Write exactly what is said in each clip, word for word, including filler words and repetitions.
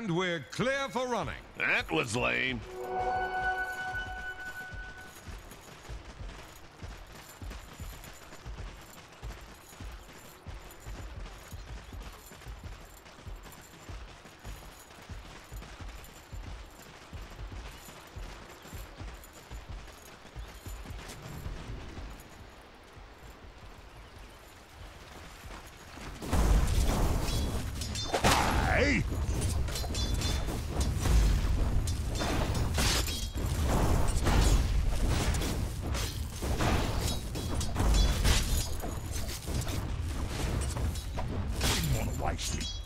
And we're clear for running. That was lame. Hey! Didn't want to waste it.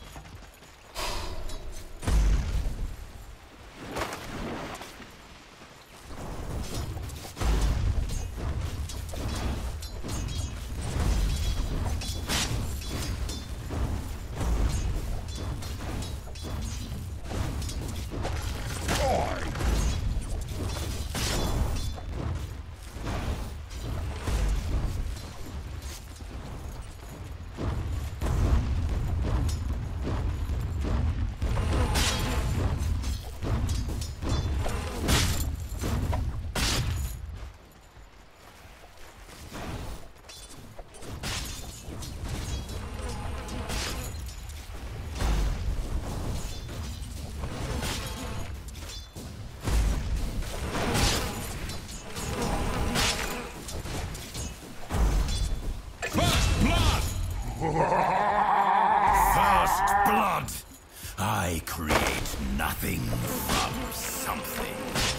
First blood! I create nothing from something.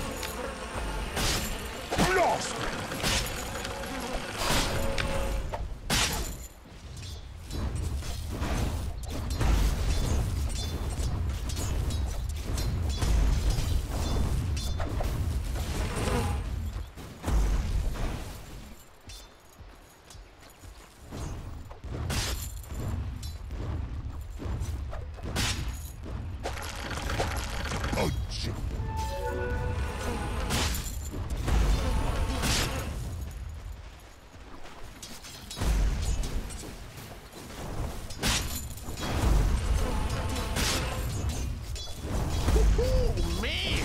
Lost! Oh, shit. Ooh, man!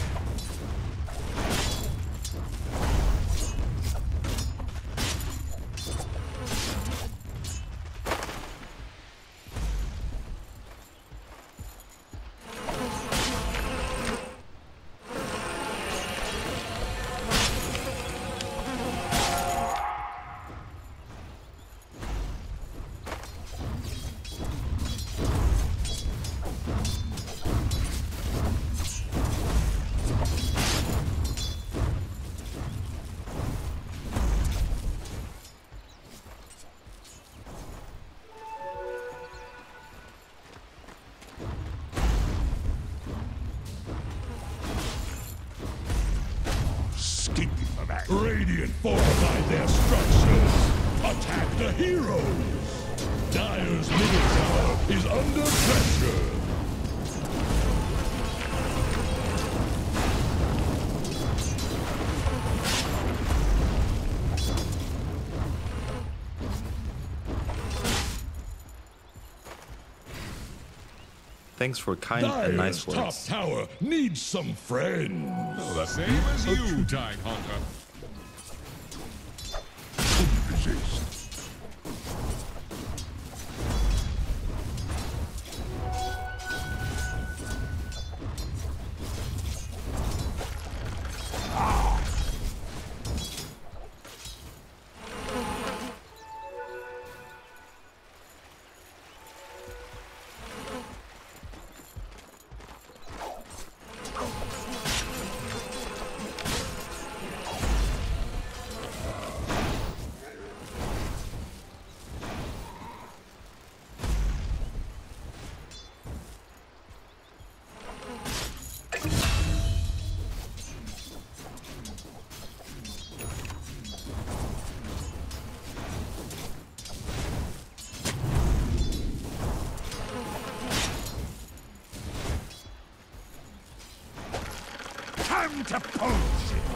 Keep you from that. Radiant fortified their structures. Attack the heroes. Dire's middle tower is under pressure. Thanks for kind and nice Dire's top words. tower needs some friends. Oh, the same as you, Tidehunter. Couldn't resist. Time to pose it.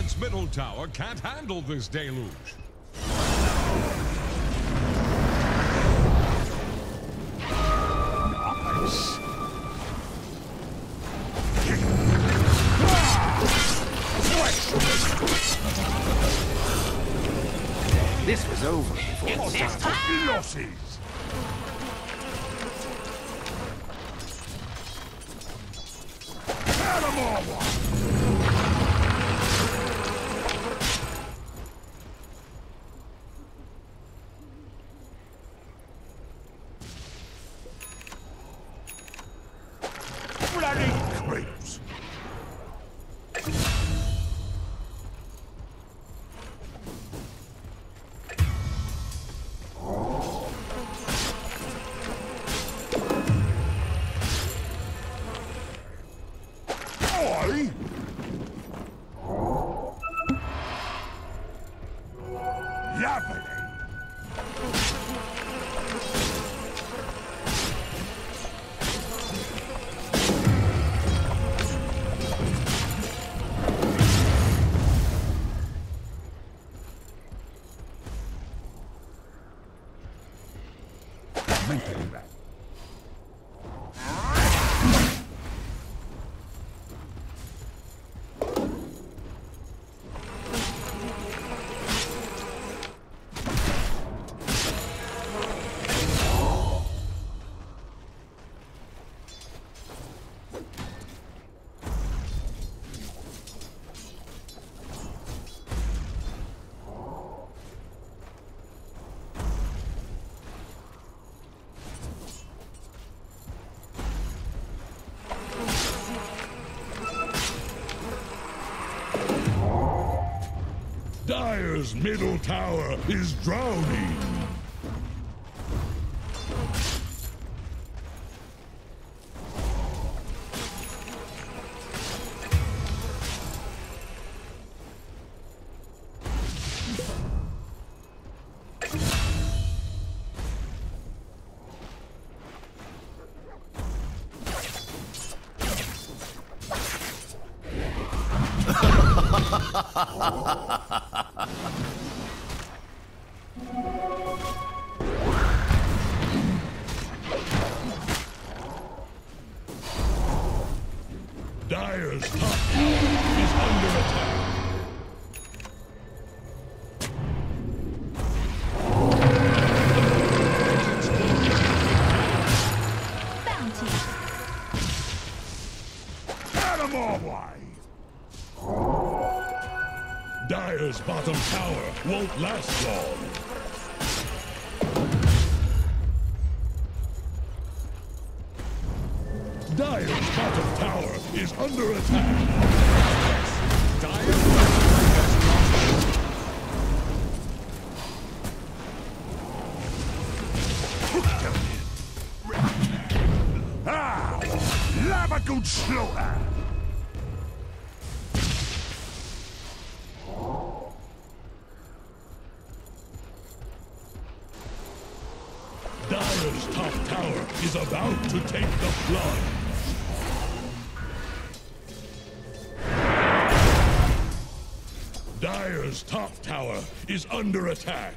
Radiant's middle tower can't handle this deluge. Nice. This was over before the start. Losses. Animal one. Bloody creeps. Oi! Yapping. Mentally right. Dire's middle tower is drowning. Dire's top tower is under attack. Bounty. Animal wide. Dire's bottom tower won't last long. Dire's bottom tower is under attack. Ah! Lavagoon slaughter! Dire's top tower is about to take the plunge. Dire's top tower is under attack.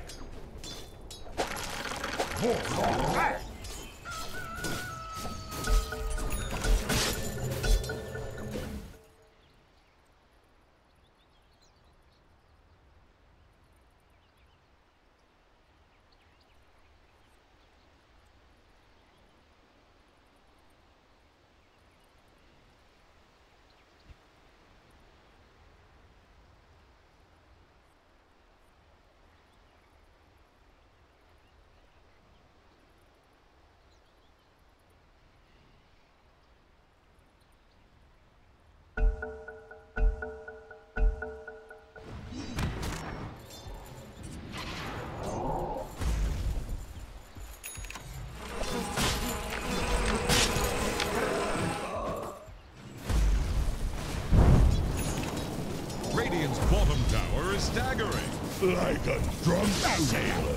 Radiant's bottom tower is staggering. Like a drunk sailor.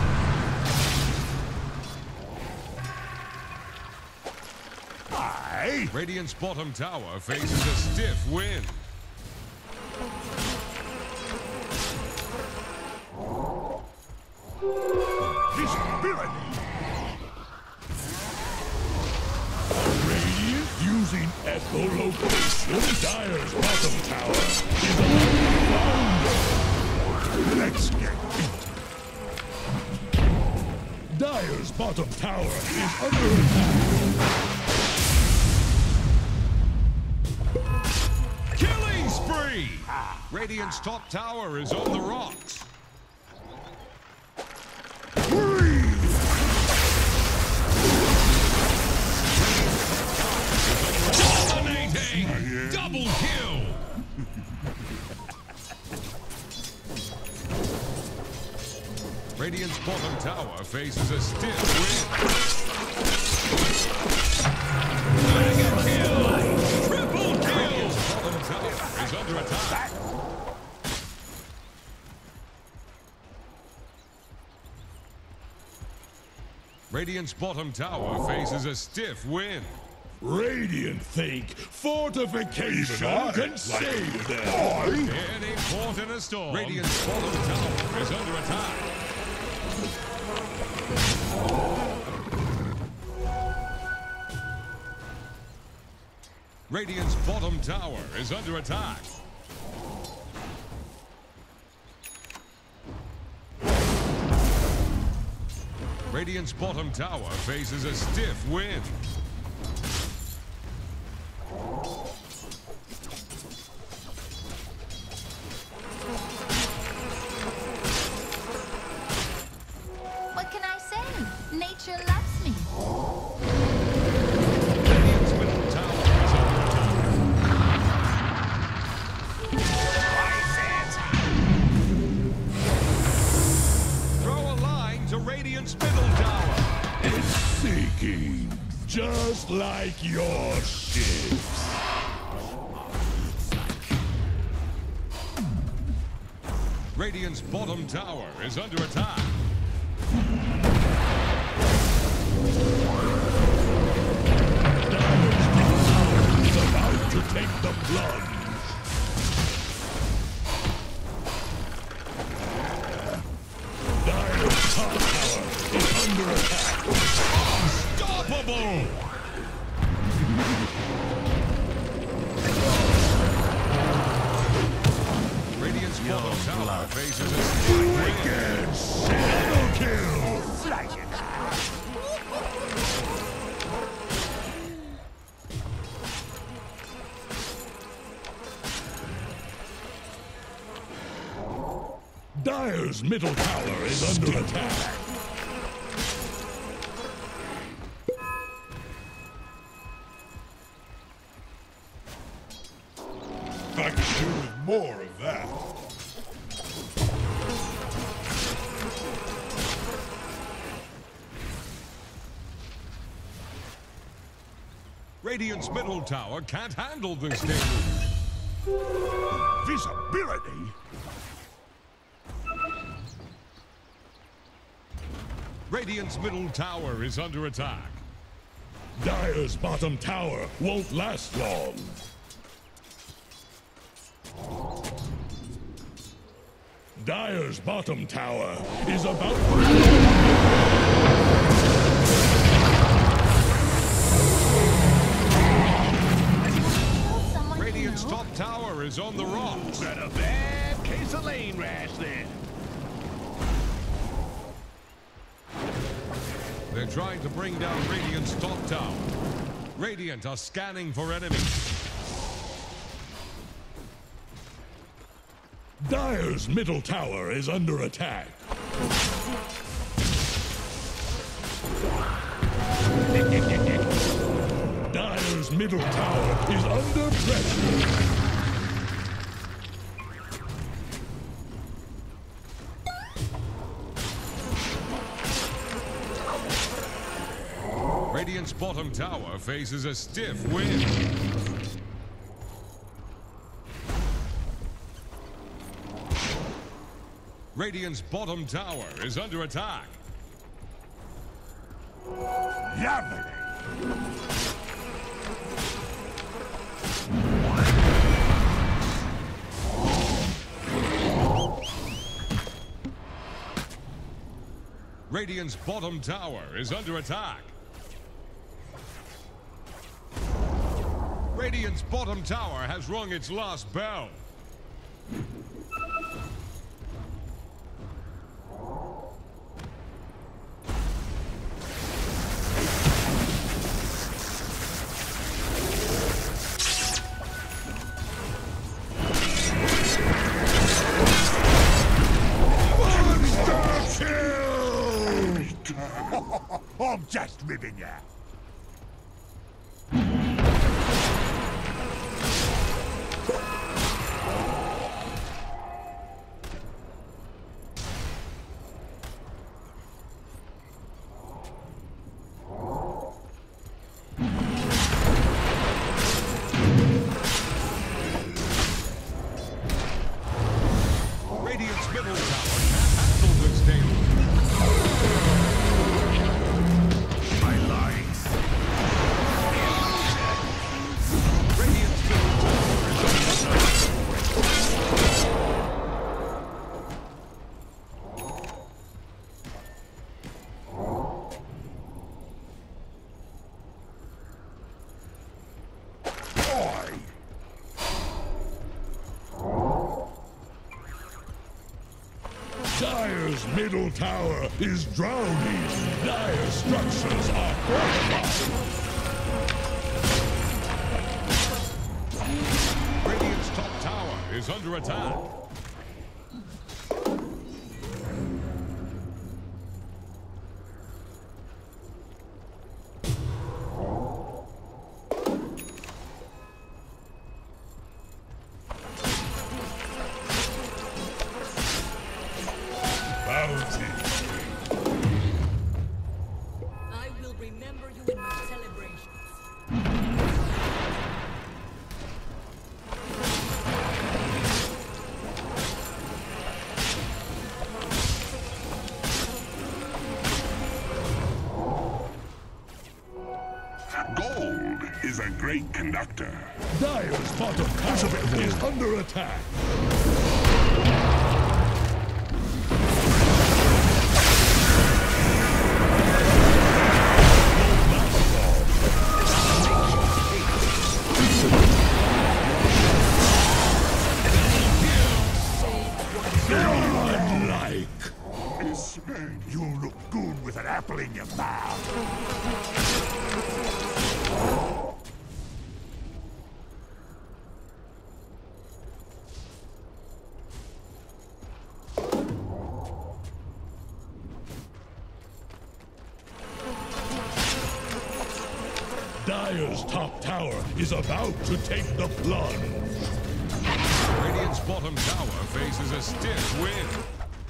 I eh? Radiant's bottom tower faces a stiff wind. Visibility. Radiant using echolocation. Dire's bottom tower is unbounded. Let's get it. Dire's bottom tower is under attack. Killing spree! Radiant's top tower is on the rocks. Dominating! Double kill! Radiant's bottom tower faces a stiff wind. Mega kill! Triple kill! Bottom tower is under attack. Radiant's bottom tower faces a stiff wind. Radiant think fortification can save them. Any port in a storm. Radiant's bottom tower is under attack. Radiant's bottom tower is under attack. Radiant's bottom tower faces a stiff wind. What can I say? Nature loves me. Radiant's middle tower is under attack. Throw a line to Radiant's middle tower. It's seeking, just like your ships. Radiant's bottom tower is under attack. Is about to take the plunge. Dire's top tower is under attack. Unstoppable! Radiant's bottom tower faces a stiff wind. Double kill. Dire's middle tower is under attack. I could do with more of that. Radiant's middle tower can't handle this deluge. Visibility? Radiant's middle tower is under attack. Dire's bottom tower won't last long. Dire's bottom tower is about Someone Radiant's know? top tower is on the rocks. Got a bad case of lane rash then. They're trying to bring down Radiant's top tower. Radiant are scanning for enemies. Dire's middle tower is under attack. Dire's middle tower is under pressure. Radiant's bottom tower faces a stiff wind. Radiant's bottom tower is under attack. Yavity! Radiant's bottom tower is under attack. Radiant's bottom tower has rung its last bell. I'm just ribbing ya. Radiant's middle tower can't handle this deluge. My lies. Radiant's middle tower is under attack. Dire's middle tower is drowning. Dire structures are fortified. Radiant's top tower is under attack. Bounty. I will remember you in my celebrations. Gold is a great conductor. Dire's bottom tower is under attack. Godlike. You look good with an apple in your mouth. Dire's top tower is about to take the plunge. Radiant's bottom tower faces a stiff wind.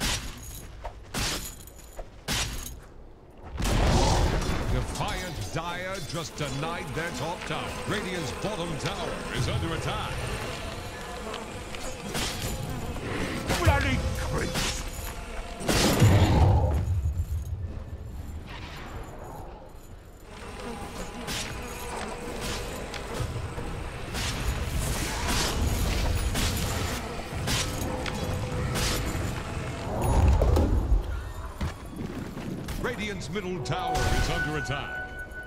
Defiant Dire just denied their top tower. Radiant's bottom tower is under attack. Bloody creeps! Radiant's middle tower is under attack.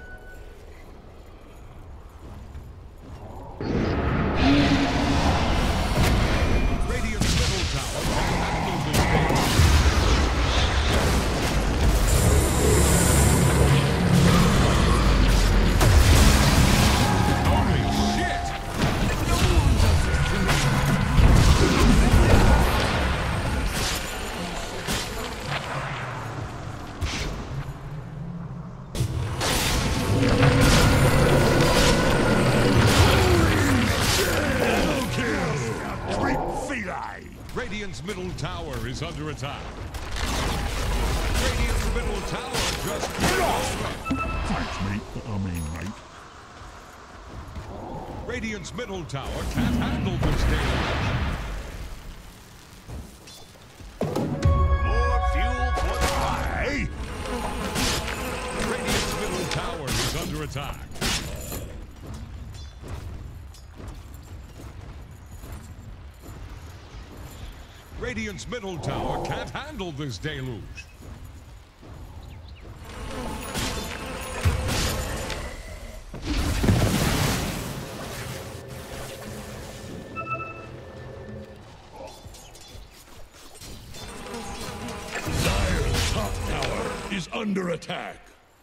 Radiant's middle tower can handle this damage. Holy shit! Radiant's middle tower is under attack. Radiant's middle tower just Get off! Thanks, mate, but I mean, mate. Radiant's middle tower can't handle this damage. More fuel for the fire. Radiant's middle tower is under attack. Radiant's middle tower can't handle this deluge. under attack.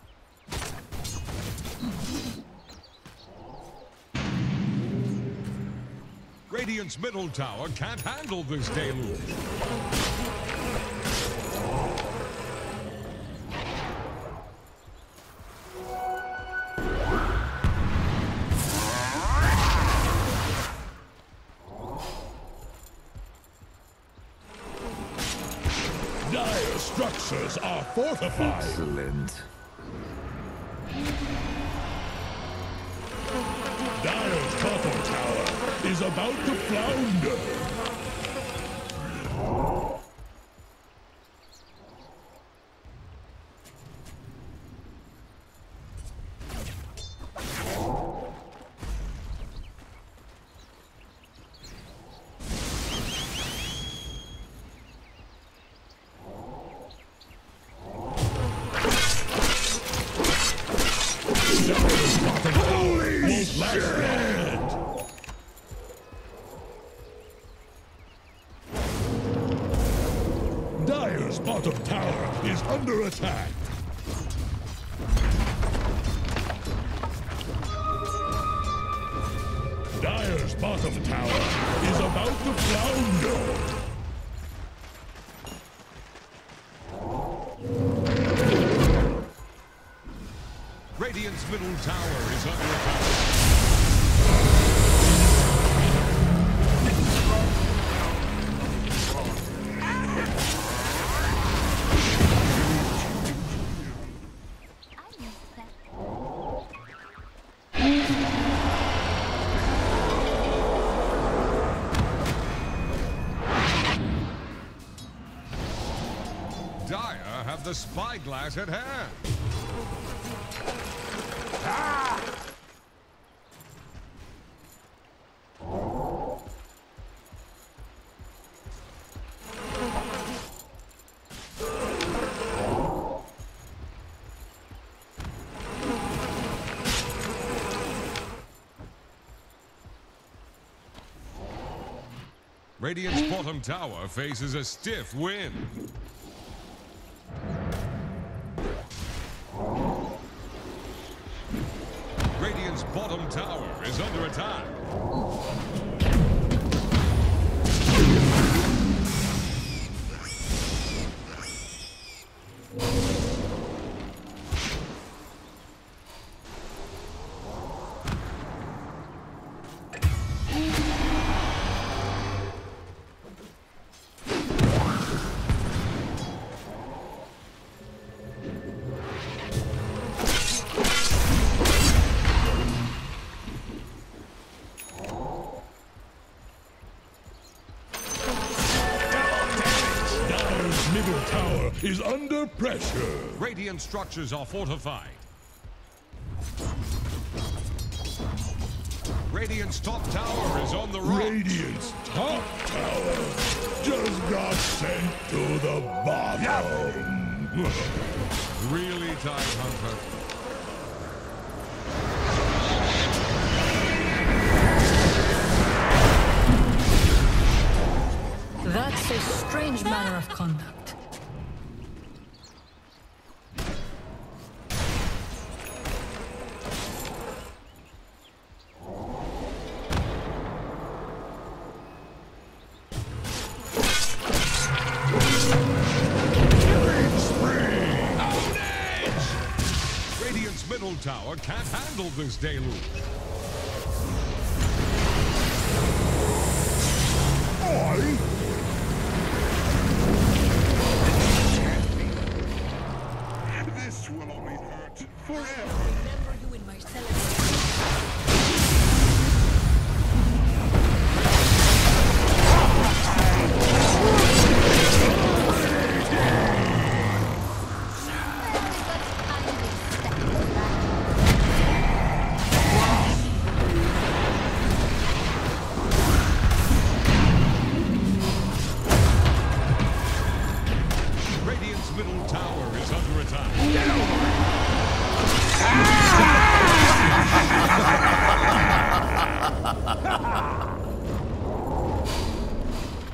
Radiant's middle tower can't handle this deluge. Dire structures are fortified. Excellent. Dire's bottom tower is about to flounder. Holy shit! Dire's bottom tower is under attack. Dire's bottom tower is about to flounder. Radiant's middle tower is under attack. Dire have the spyglass at hand. Radiant's bottom tower faces a stiff wind. Radiant's bottom tower is under attack. Middle tower is under pressure. Radiant structures are fortified. Radiant's top tower is on the rocks. Radiant's top tower just got sent to the bottom. Really tight, Hunter. That's a strange manner of conduct. Radiant's middle tower can't handle this deluge. Oi! This will only hurt forever. Remember you in my celebration. Radiant's middle tower is under attack.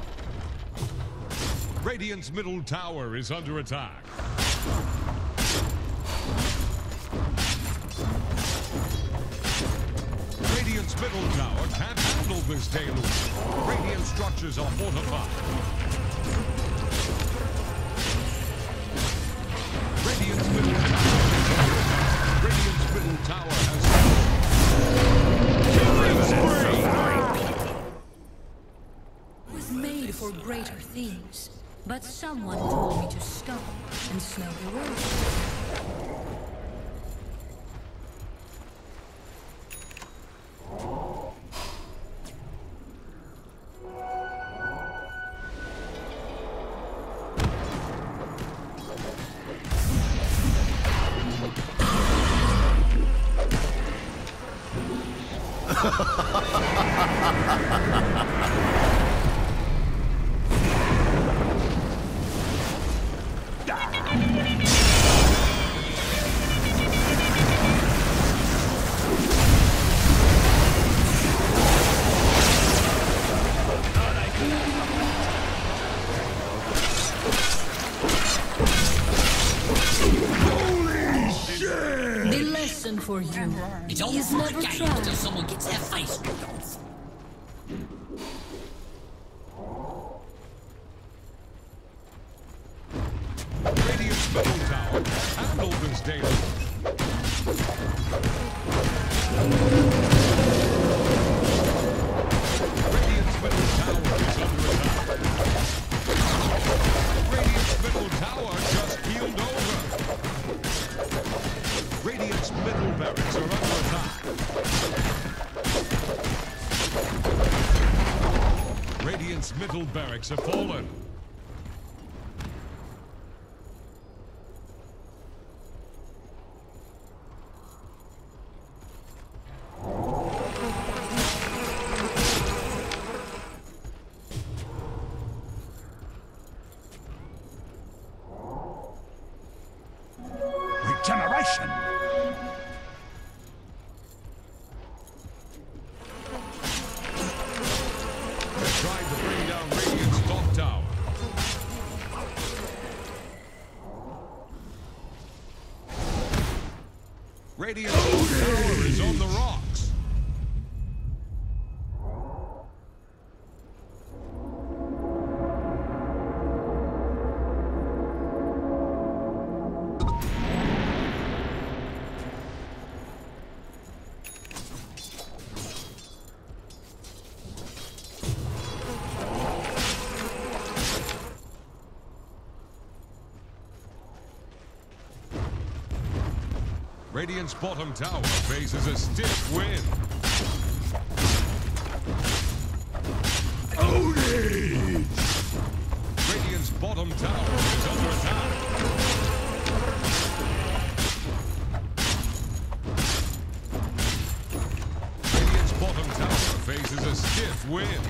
Radiant's middle tower is under attack. middle tower can't handle this deluge. Radiant structures are fortified. Radiant's middle tower is under attack. Radiant's middle tower has I was made for greater things, but someone told me to stop and smell the roses. For you. It's all He's for never the game tried. until someone gets their face ripped off. Radiant's middle tower handle this deluge. Radiant's middle tower is under attack. Radiant's middle tower just healed over. Radiant's middle barracks are under attack. Radiant's middle barracks have fallen. Regeneration! Tried to bring down Radiant's top tower. Radiant's top tower is on the rocks. Radiant's bottom tower faces a stiff wind. Ownage! Radiant's bottom tower is under attack. Radiant's bottom tower faces a stiff wind.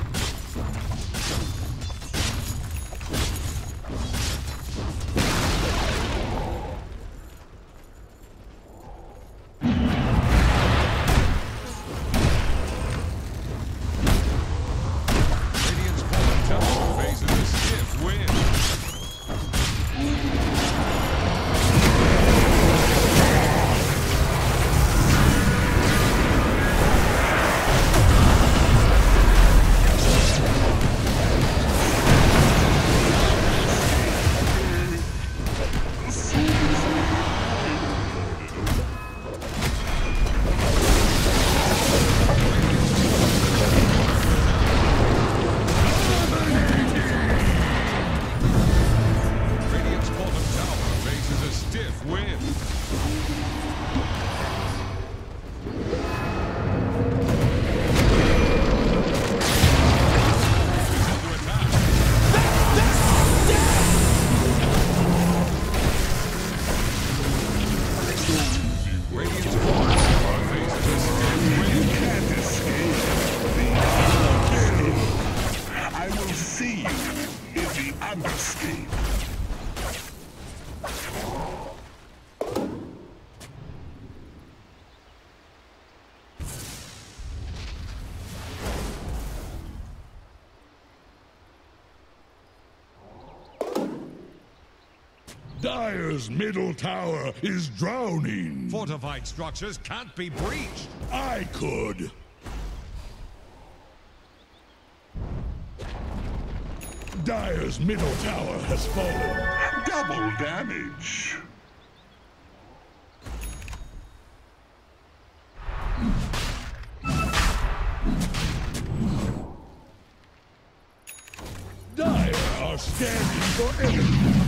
Dire's middle tower is drowning. Fortified structures can't be breached. I could. Dire's middle tower has fallen. Double damage. Dire are standing for enemy.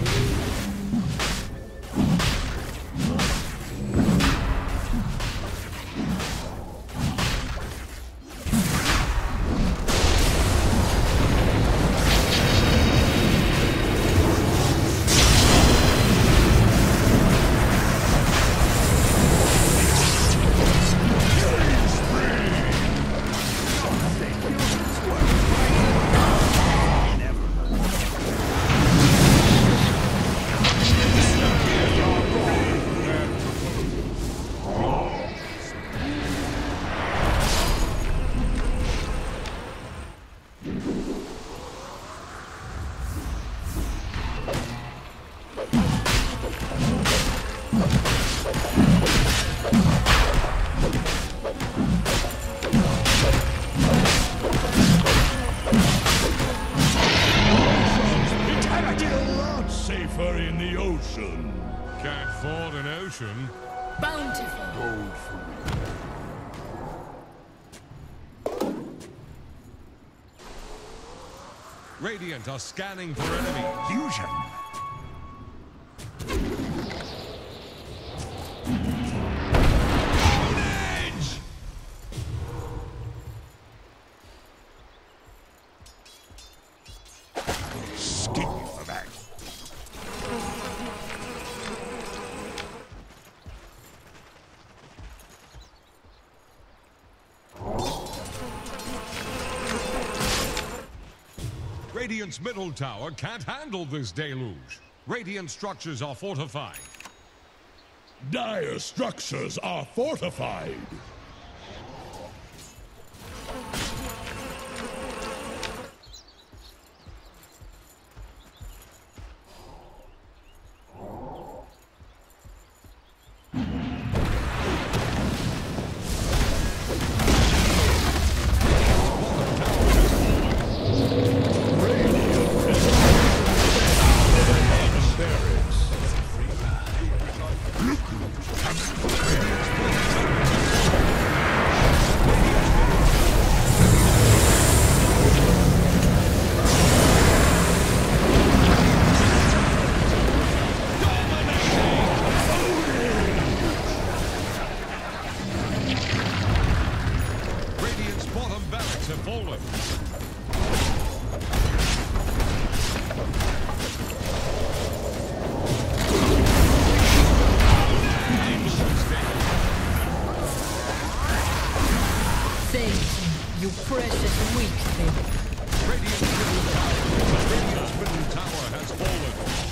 Safer in the ocean. Can't ford an ocean. Bountiful. Gold for me. Radiant are scanning for enemies. Fusion. Skip for that. Radiant's middle tower can't handle this deluge. Radiant structures are fortified. Dire structures are fortified. Radiant's bottom barracks have fallen. Thank you, you precious weak thing. Radiant's middle tower, Radiant's middle tower has fallen.